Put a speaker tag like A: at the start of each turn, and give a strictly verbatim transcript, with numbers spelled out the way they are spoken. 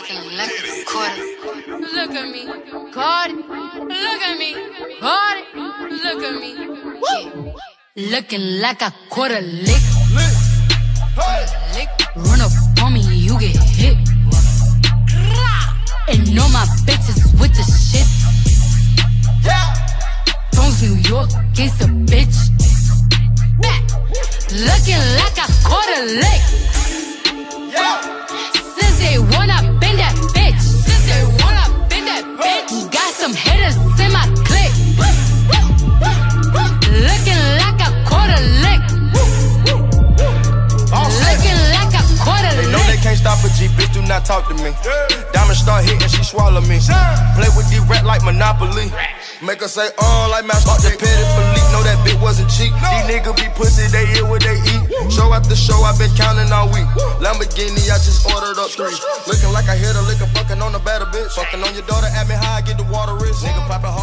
A: looking like a quarter. Look at me, caught it. Look at me, caught it. Look at me, yeah. Looking like a quarter lick. Lick. Run up on me, you get hit. And all my bitches with the shit. From New York, it's a bitch. Looking like a quarter lick. Since they wanna bend that bitch. Since they wanna bend that bitch. Got some hitters in my clique. Looking like a quarter lick. Looking like a quarter lick.
B: They know they can't stop a G, bitch, do not talk to me. Diamond start hitting, she swallow me. Play with the rat like Monopoly. Make her say, oh, like Master. Fuck the petty Philippe, know that bitch wasn't cheap. These niggas be pussy, they eat what they eat. Show after show, I been counting all week. Lamborghini, I just ordered up three. Looking like I hit a liquor, fucking on a better bitch. Fucking on your daughter, at me high, get the water rich. Nigga poppin' hard.